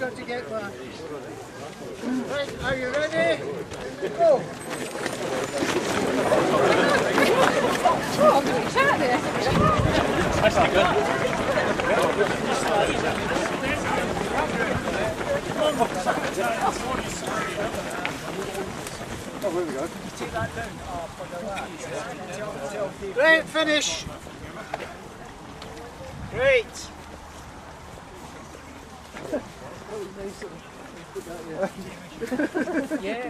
got to get back. Right, are you ready? Go! Oh, I'm doing chat there. That's not good. Oh, here we go. Right, finish. Great. Yeah.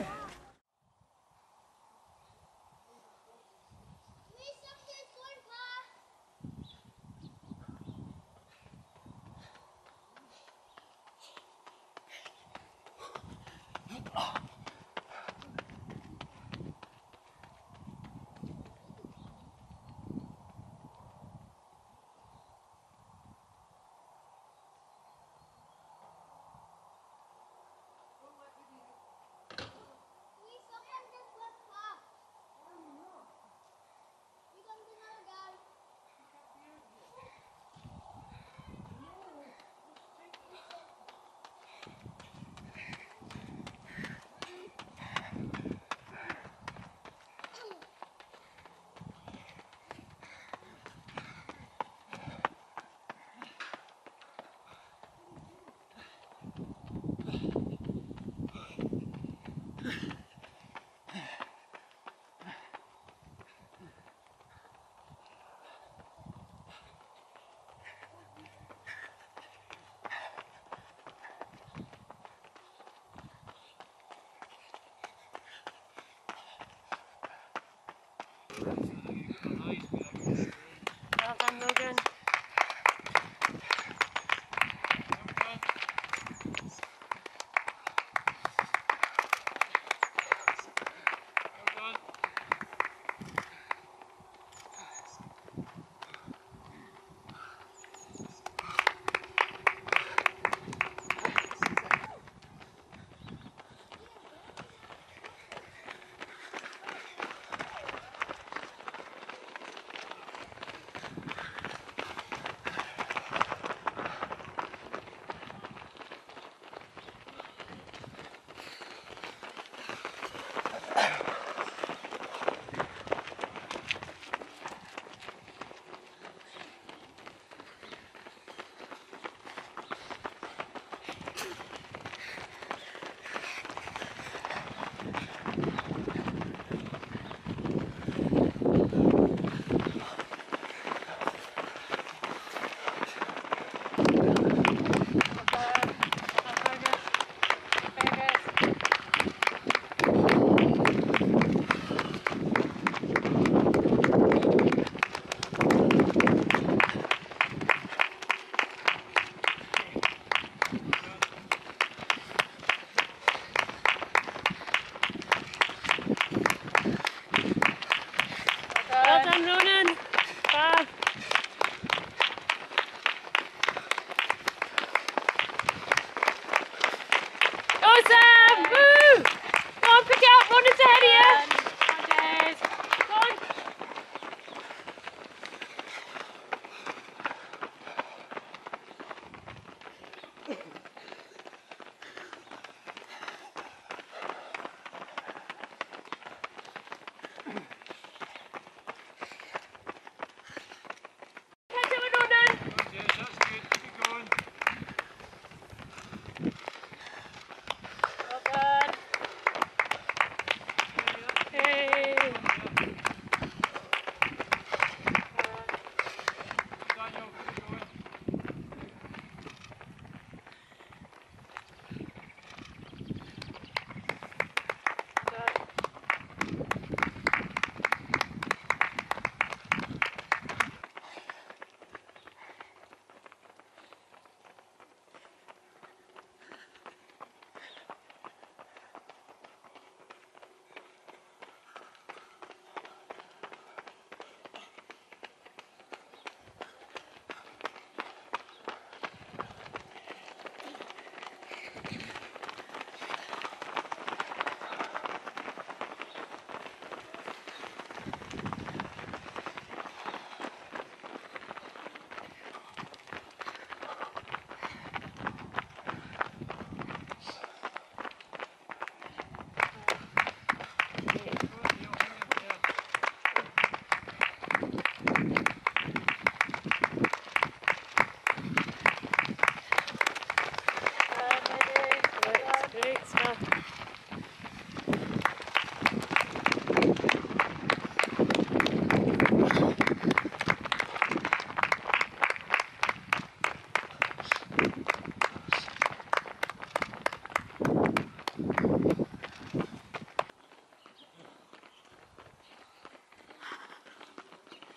Well done, Logan. Well done, Ronan. Fab. Awesome! Woo! Go on, pick it up. Ronan's ahead of you. Come on, Jez. Go on.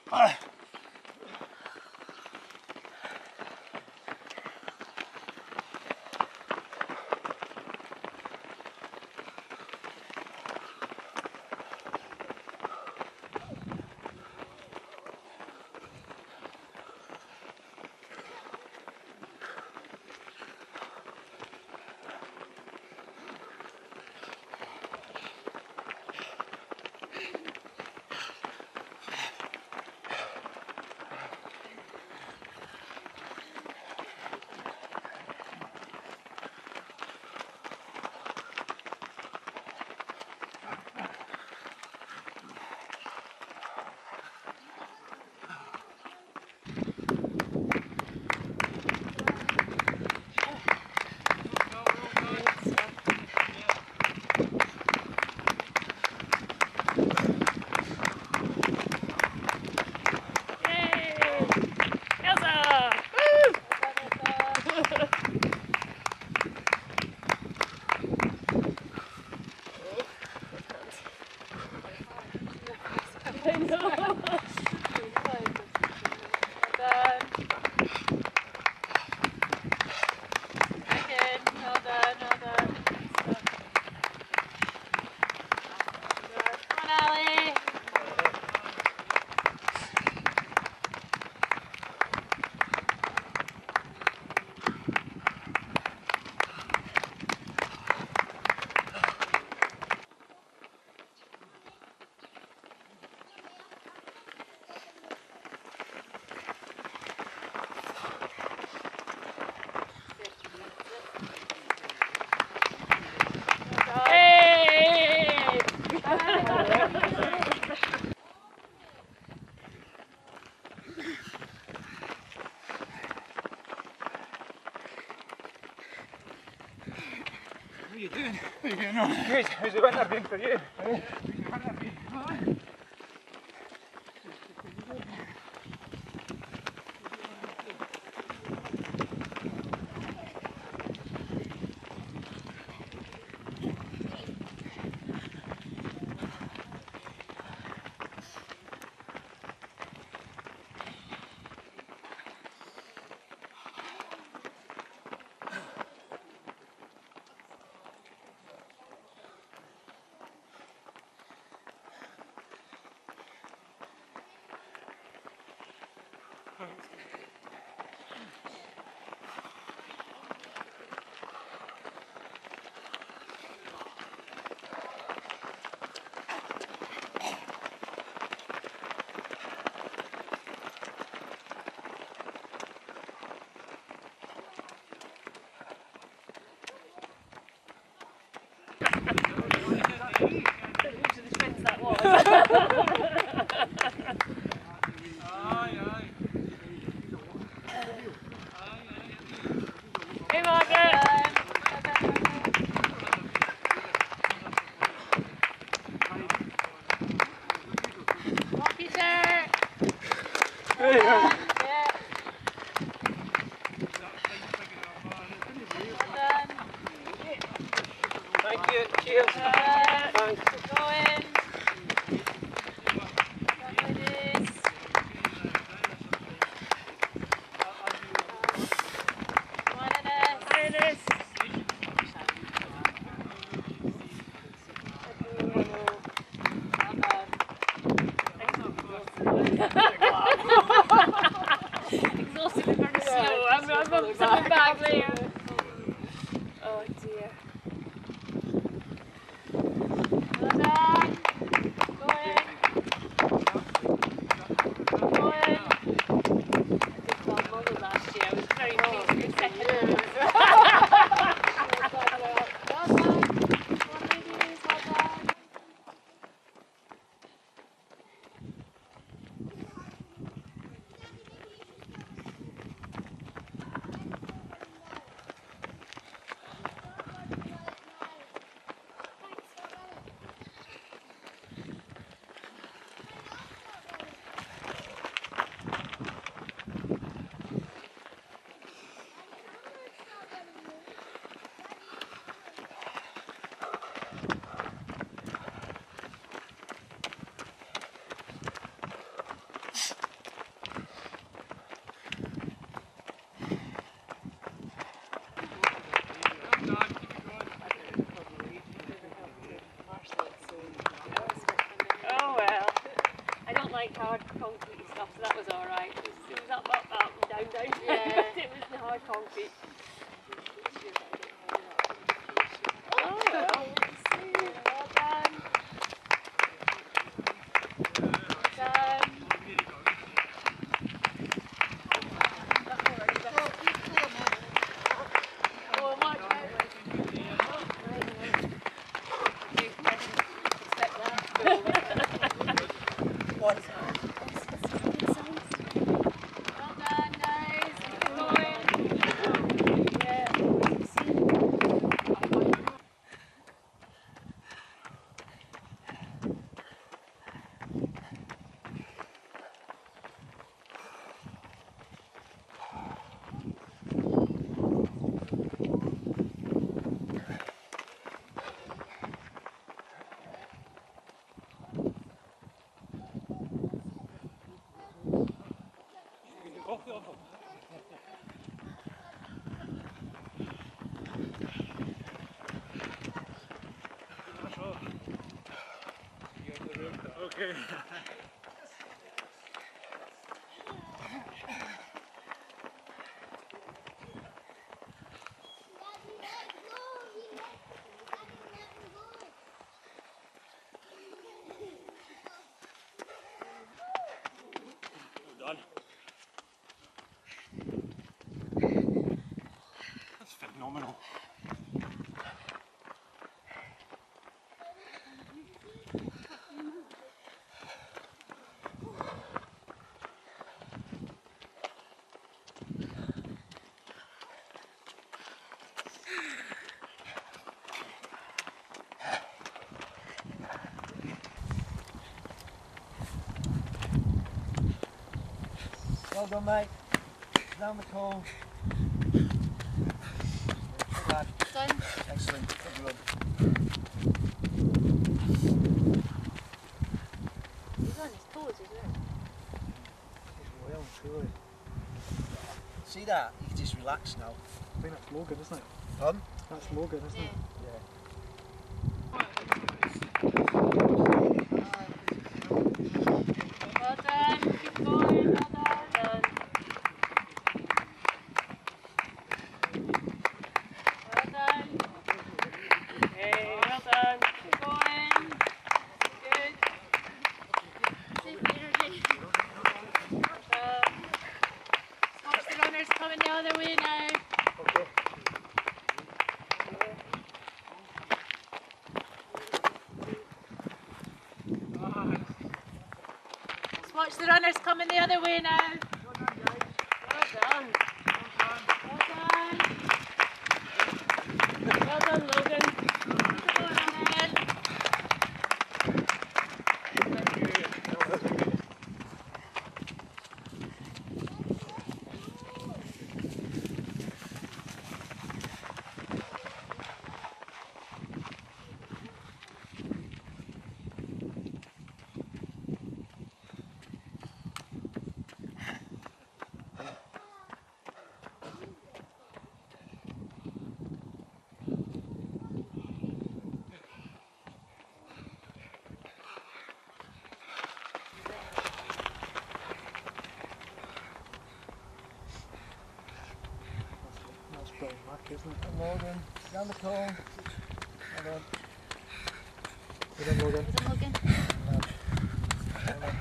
What are you doing? What are you getting on? Good. How's the winter been for you? How's the winter been? Thank you. Cheers. Thanks. Going. Exhausted from the snow. I'm something back later. Oh dear. Well done. Going. Going. I did well model last year. I was very pleased with second. Well done. Come on ladies, well done. like hard concrete stuff, so that was alright. It was up, and down, down. Yeah. It was the hard concrete. Oh, well. Well done. Well done. Oh, watch out. Well done, guys. Keep going. Yeah. Okay. Done. That's phenomenal. Well done, mate. Down the call. Lad. Done. Excellent. Good run. He's on his toes as well. Well, truly. See that? You can just relax now. I think that's Logan, isn't it? Fun? That's Logan, isn't it? Yeah. Well done. Keep going. Well done. Well done. Hey, well done. Keep going. Good. Save energy. Watch the runners coming the other way now. Okay. Watch the runners coming the other way now. Well done. Well done. Well done, Logan. Come on, then. That's brilliant, Mark, isn't it? Logan. Down the call. Well done. Well done, Logan. Is it Logan? Well done.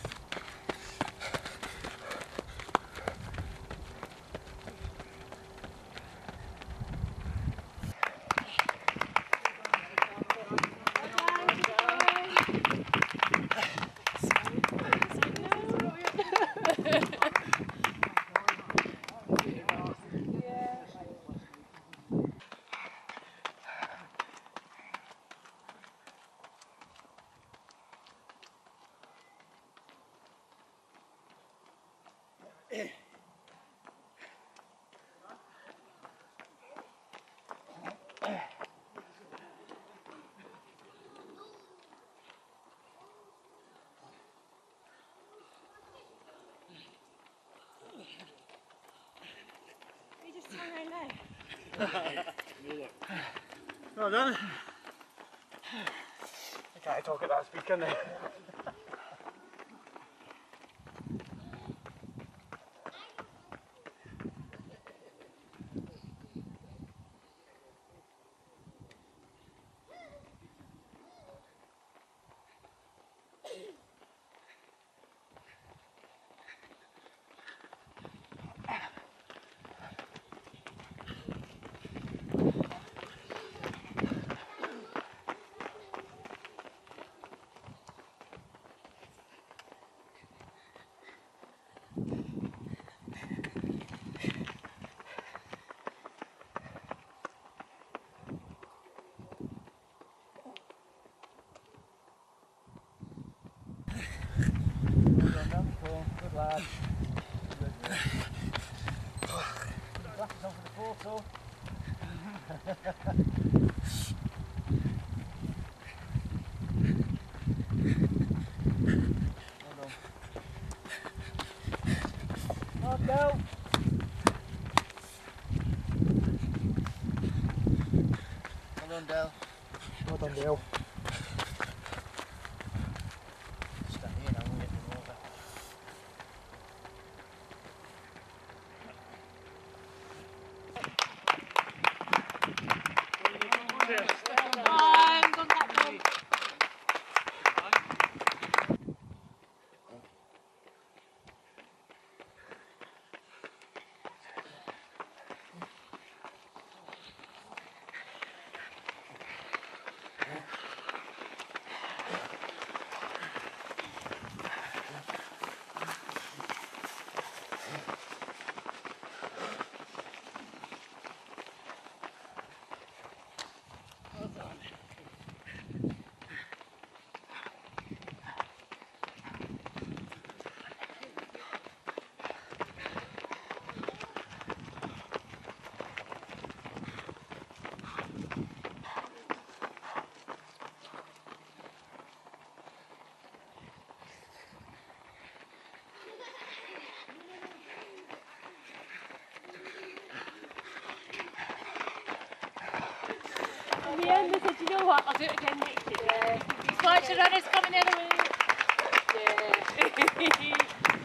You just turn around now. Well done. I can't talk at that speed, can they? On, Del. Well done, Del. Well done, Dale. Stand here now, we'll get them over. Time, go Captain. In the end, they said, you know what, I'll do it again next year. These flights of runners coming the other way. Yeah.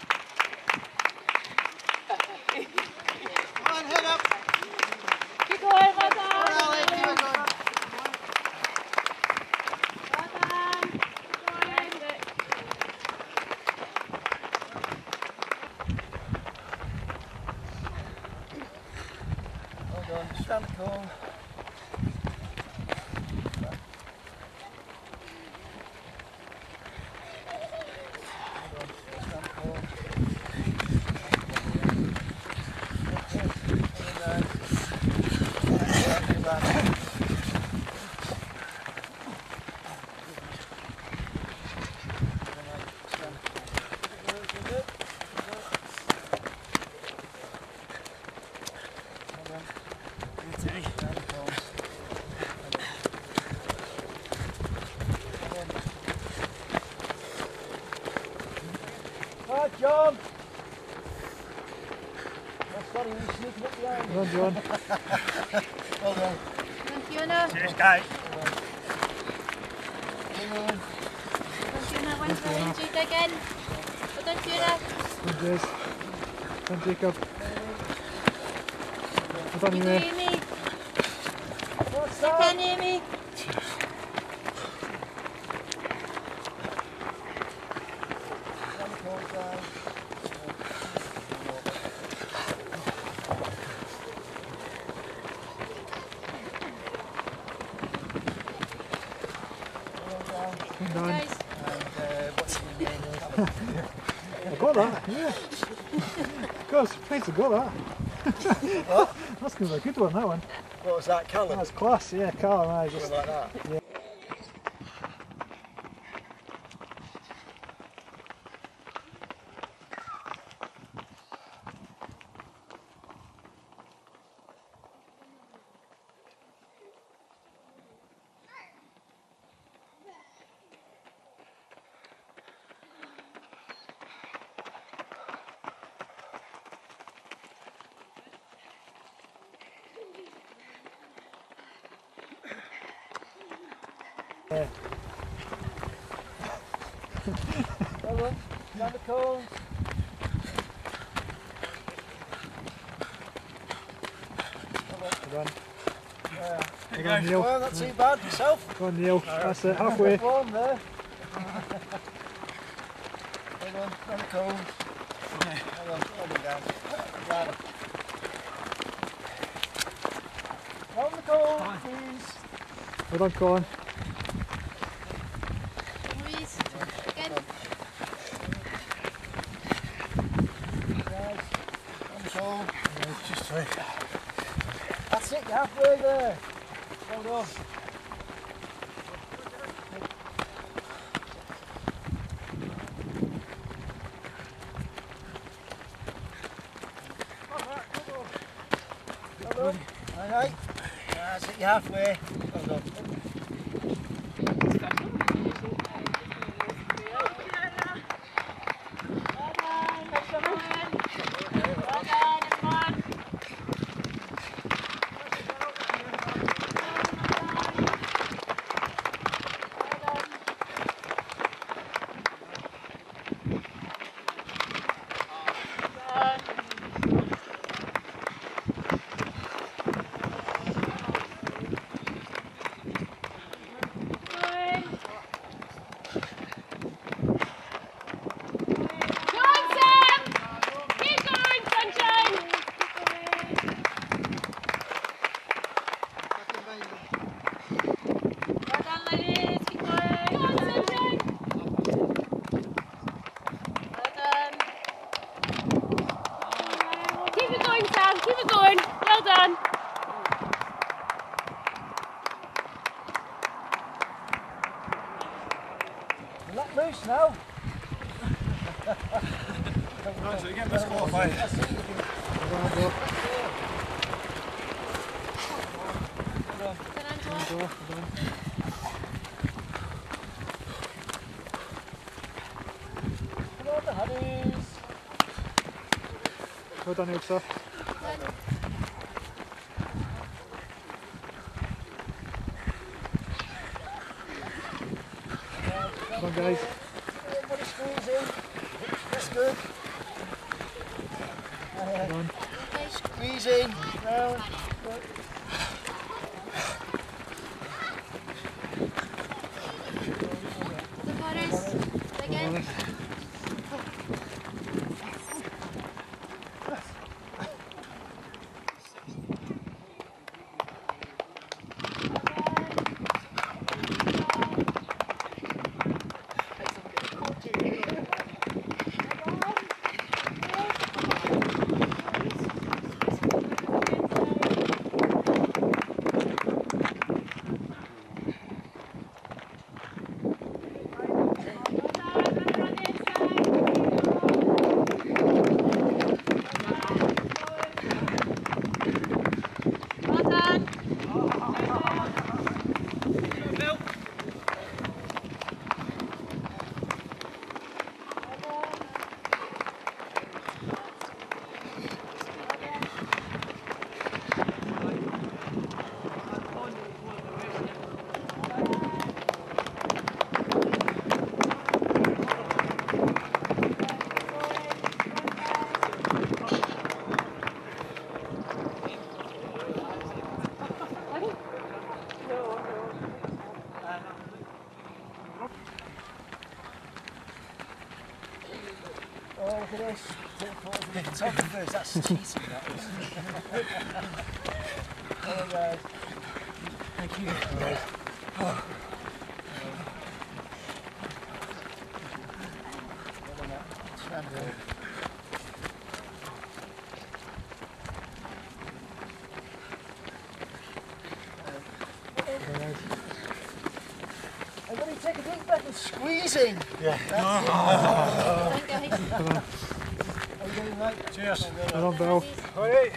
Come on, head up. Keep going, well done. Well done. Well done. Well done. Just round the corner. Right, John. Oh, sorry, we're sneaking up behind you. Well done, John. Well done. Fiona. Cheers, Kate. Come on. Fiona, one for Jake again. Well done, Fiona. Well done, Jez. Well done, Jacob. Well done, You do, Amy. Amy. What's Well that? done, Amy. Round the corner, guys. Well done. Guys. And what's your name? I got that, yeah. Of course, nice to got that. What? That's going to be a good one, that one. What was that, Callum? That's class, yeah, Callum, I Something just... like that. Yeah. Yeah. Well done. Round the corner. Well done. Yeah. Well done, Neil. Well, not too bad. Yourself? Go on, Neil. That's it, halfway. Warm there. Well done. Round the corner. Well done. Hold him down. Right. Round the corner, please. Well done, Colin. Louise. Again. Guys, round the corner. Just three. That's it. You're halfway there. Well done. Well done. Aye, aye. That's it, you're halfway. Well done. Keep it going. Well done. Let loose now. Right, so again, let's qualify. Come on, the honeys. Well done, Ilsa. Come on, guys. Everybody squeeze in. That's good. Come on. Squeeze in. Round. Good. The Boris. Again. Oh, look at this. The photographers, that's cheating, that is. Come on, guys. Thank you. Oh. Everybody take a deep breath and squeezing. Yeah. Thank you. Come on. Are you doing right? Cheers. Well done, Bill. Alright.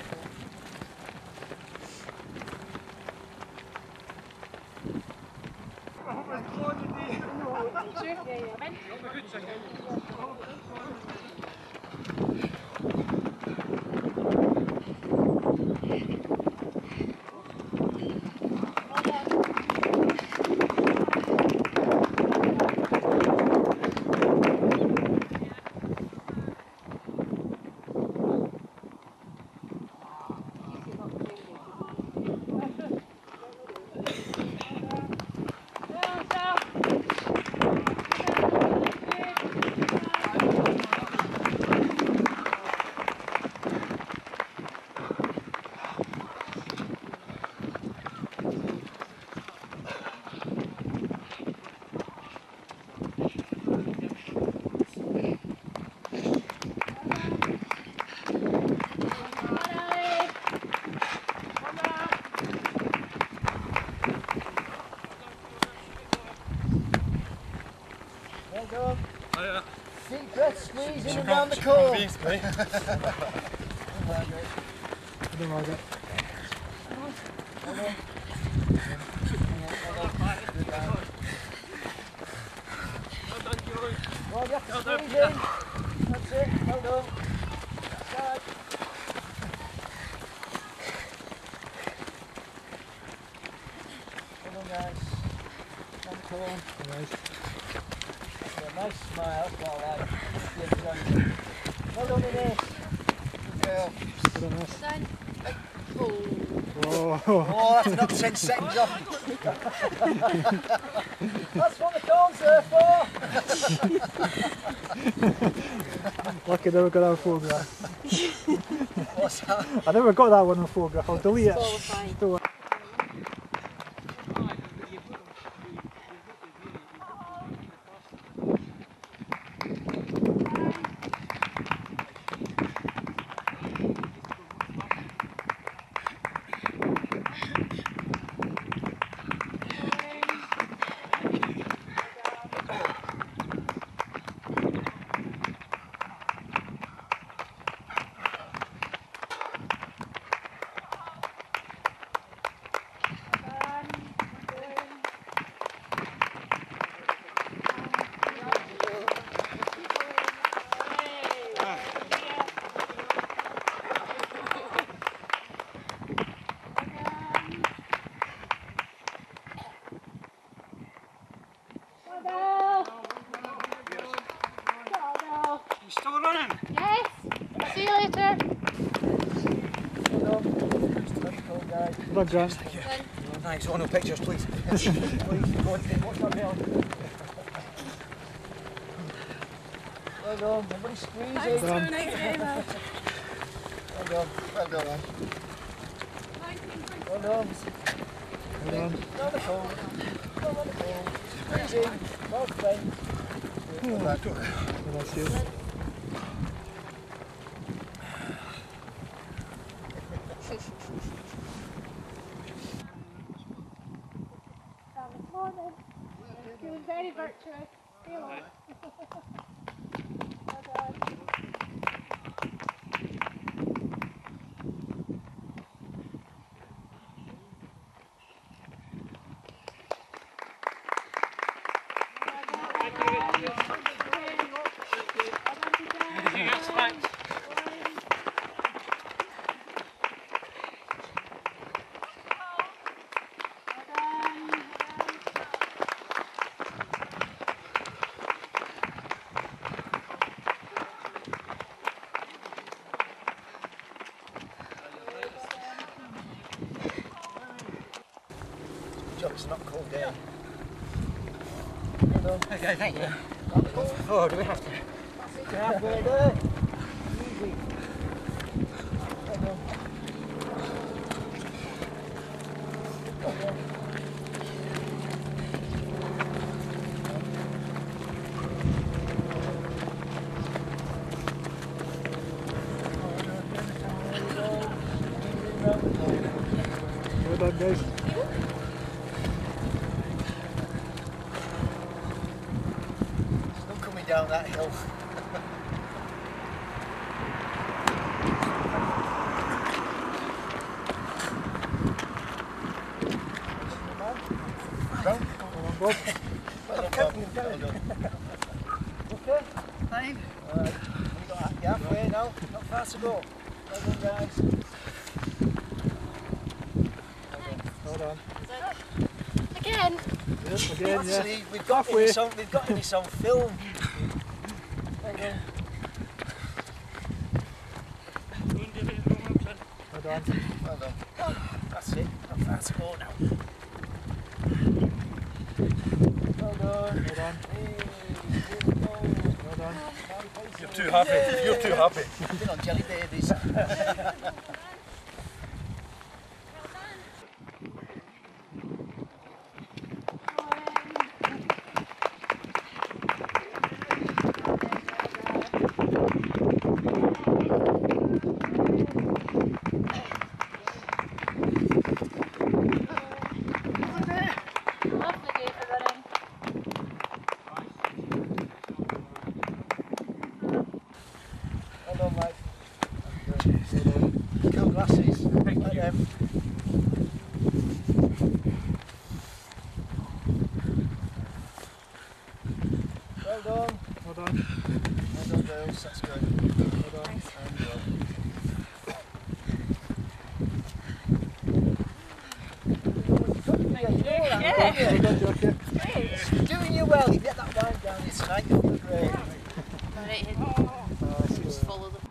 Well done. Oh, yeah. Deep breath, squeezing and round the core. Well done, Margaret. Well done. Well, you have to squeeze in. That's it. Well done. Right. Well done, guys. Come on. Nice. Yeah, nice smile. That's what I like. Well done, Inês. Good girl. Good on us. Done. Oh. Oh, that's not 10 seconds off. That's what the cones there for. Lucky I never got that on photograph. What's that? I never got that one on photograph. I'll delete it. Qualified. Don't worry. You still running? Yes. See you later. Well done, Well done, Grant. thanks. Oh, no pictures, please. Please, go and take what's that bell? Well done. Everybody squeeze Thanks in. for a nice day, man. Well done. Well done, man. Well done. Well done. Another cone. Another cone. Squeeze in. Well friends. Well done. Well, that's you. He was very virtuous. Feel it. It's not cold down. Well done. Okay, thank you. Oh, do we have to? Halfway there. Easy. Well done. Well done. Well done, guys. Still coming down that hill. Round. Come on, Bob. Well done, Bob. Okay? Fine. Alright. We got halfway now. Not far to go. Well done, guys. Well done. Again. Yes, again, yeah. See, we've got this on film. There you go. Well done. Well done. That's it. Not far to go now. Well done. Well done. Hey, here we go. Well done. You're too happy. You're too happy. Been on jelly babies. Lovely day for running. Well done, mate. Cool glasses. Thank you. Well done. Well done. Well done, girls. That's good. Well done. And well. Yeah. Well done, Jackie. It's doing you well. You get that wind down your tonight. You feel great. Alright, just follow them.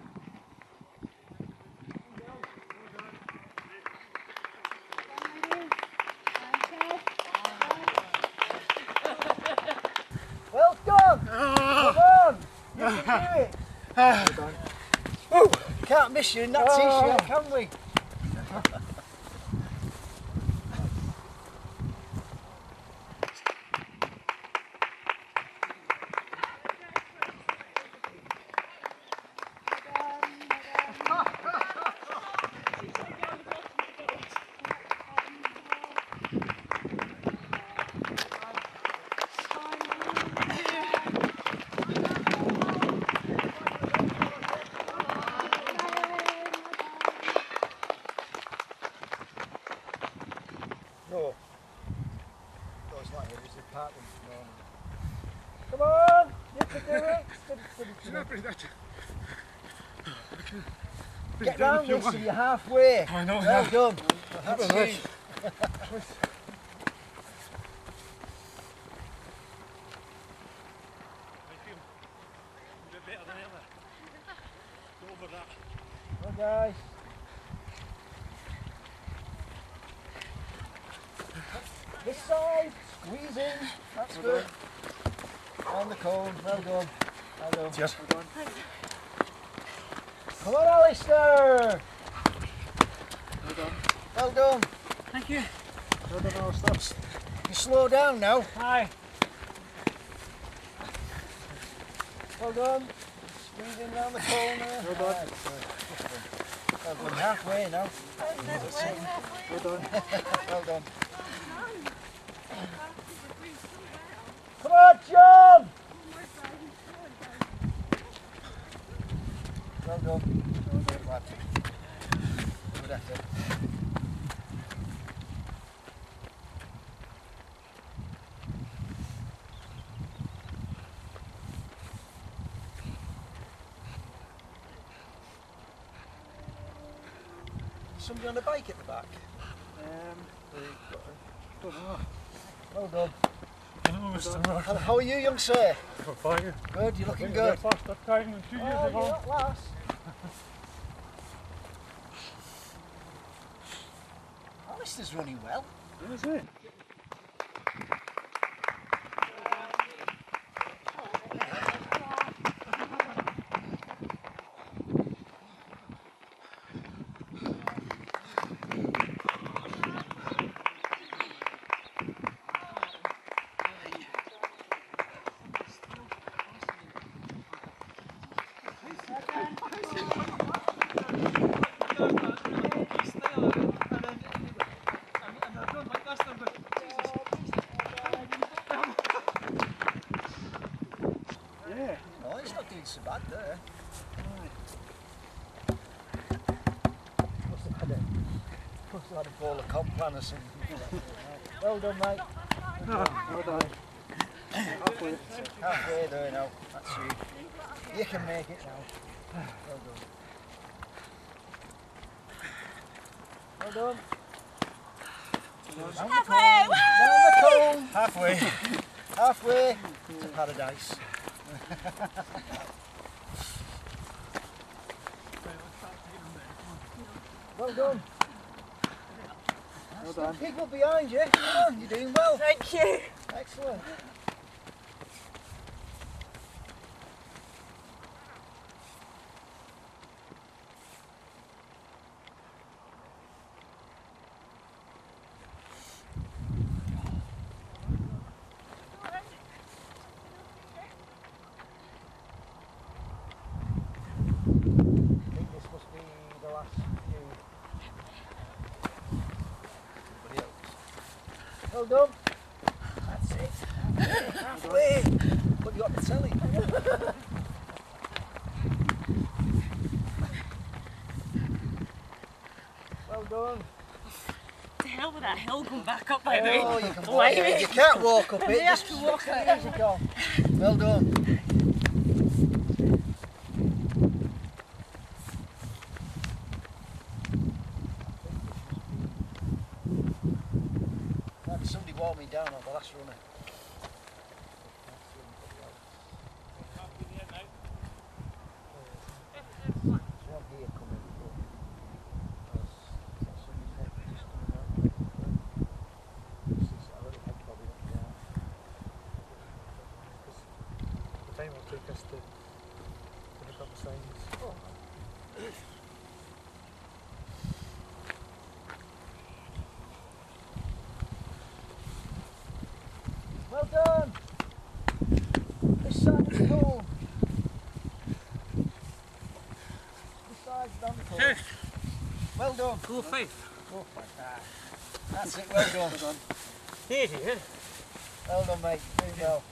Well done. Come on. You can do it. Well done. Woo. Can't miss you in that t-shirt, can we? No. Those like it is the part of the Come on! You can do it! Get round this so you're halfway. I know. Well done. That's Well done. you. Well guys. This side, squeeze in. That's good. On the cone. Well done. Well done. Cheers. Come on, Alistair. Well done. Well done. Thank you. Well done, Alistair. You slow down now. Hi. Well done. Squeeze in round the corner. Well done. Right, well done. Halfway now. Well done. Well done. Come on, John! Well done. Lad. Good effort. Somebody on a bike at the back? Don't know. Well done. Hello, And how are you, young sir? Fine. Good, you're looking good. Faster time than 2 years Oh, you're ago. not last. Alistair's running well. Is it? Yeah. Oh, he's not doing so bad there. Must have had a ball of comp plan or something. Well done, mate. Well done. Halfway. Halfway there now. That's you. You can make it now. Well done. Well done. Halfway! Down the cone. Halfway. Halfway to paradise. Well done. Well done. People behind you. Come on, you're doing well. Thank you. Excellent. I think this must be the last few. Anybody else? Well done. That's it. Halfway. But you got the telly. Well done. hell with that hill going back up by the way? Oh, you can walk it. You can't walk up it, just walk it as you go. Well done. Somebody walked me down on the last runner. The time will take us to pick up the signs. Well done! This side of the hole. This side's down the hole. Well done. Go Fife. Go Fife. That's it, well done. Well done. Here, here. Well done, mate. There you go.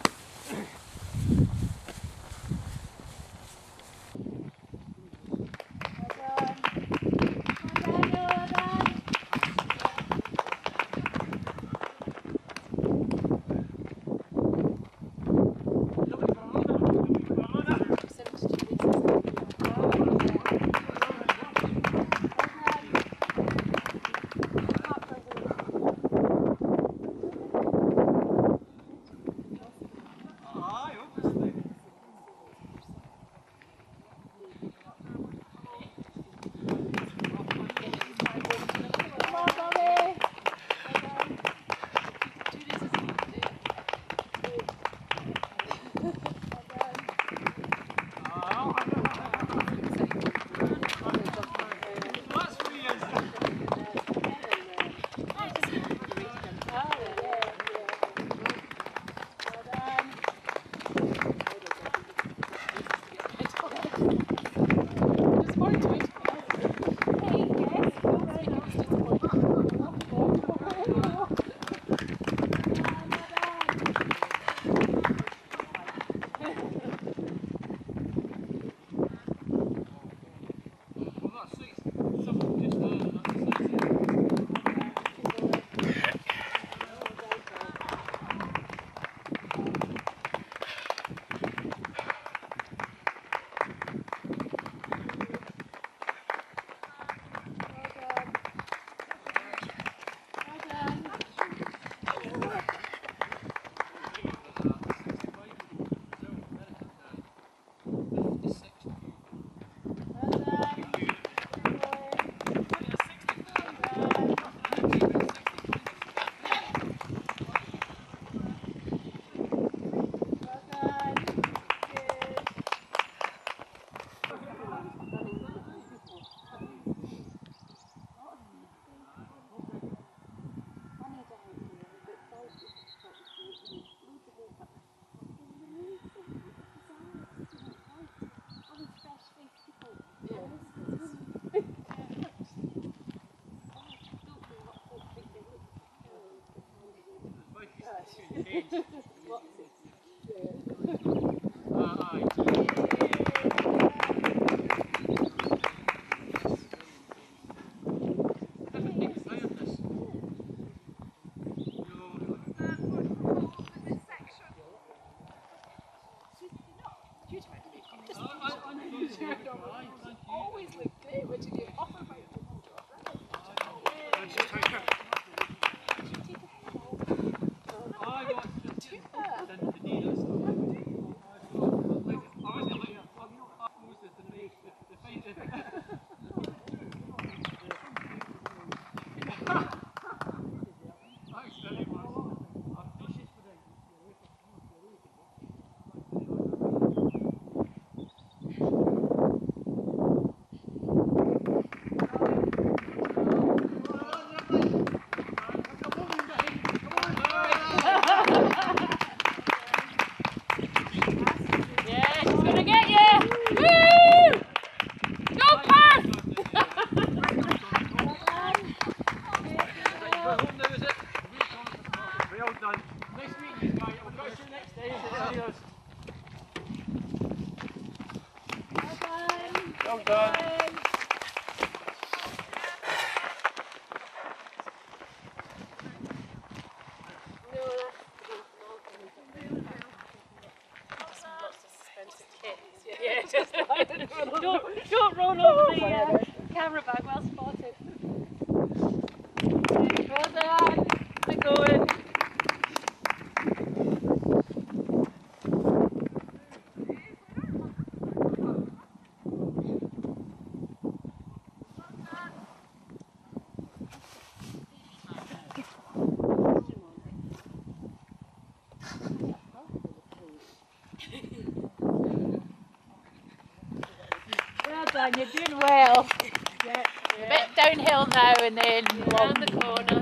Always look great when you do offer my Well done. Don't roll over the camera bag, well spotted. Well done. We're going. Well done, you're doing well. Yeah. A bit downhill now and then round the corner.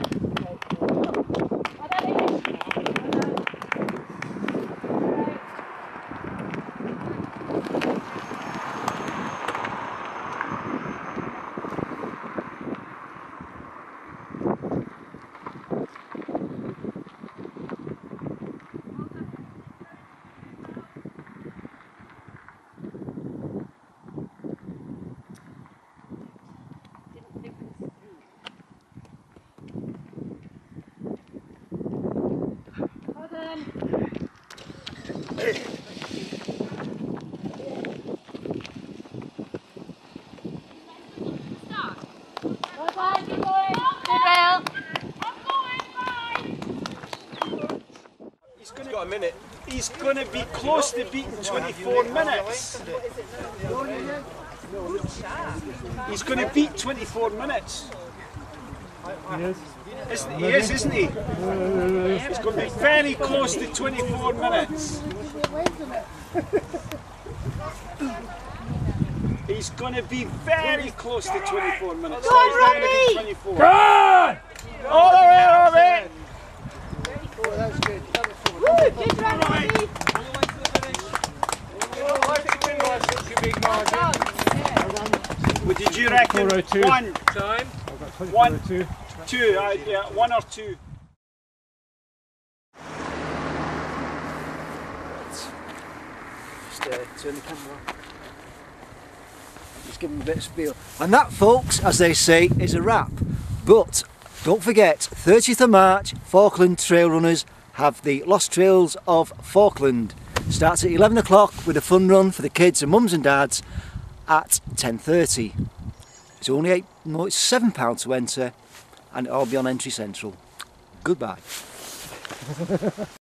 He's got a minute. He's going to be close to beating 24 minutes. He's going to beat 24 minutes. He is, isn't he? He's going to be very close to 24 minutes. He's going to be very close to 24 minutes. Go on, Robbie! 24. Go on! All the way, Robbie! Oh, that was good. That was fun. Woo, good run, Robbie! What did you reckon? 4:02. One, Time? I've got 24:02. One. Two, yeah, one or two. Just turn the camera on. Just give them a bit of spiel. And that, folks, as they say, is a wrap. But don't forget, 30th of March, Falkland Trail Runners have the Lost Trails of Falkland. Starts at 11 o'clock with a fun run for the kids and mums and dads at 10:30. It's only it's £7 to enter, and it'll all be on Entry Central. Goodbye.